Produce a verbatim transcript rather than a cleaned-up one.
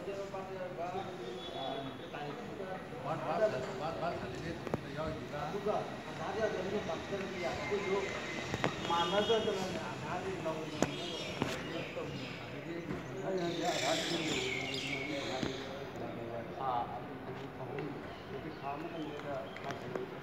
one ꯕꯥꯠ ꯋꯥꯟ ꯕꯥꯠ ꯁꯥꯔꯇꯤꯐꯤꯀꯦꯠ ꯌꯥꯎꯔꯤꯗꯨꯒ ꯑꯗꯨꯒ ꯑꯙꯥꯔꯗꯤ ꯑꯗꯨꯝ ꯅꯝꯗ꯭ꯔꯗꯤ ꯌꯥꯏ ꯑꯗꯨꯁꯨ ꯃꯥꯟꯅꯗꯗꯅꯅꯦ ꯑꯙꯥꯔꯗꯤ ꯂꯧꯗꯅ ꯑꯗꯒꯤ ꯑꯩ ꯍꯧꯖꯤꯛ ꯑꯙꯥꯔ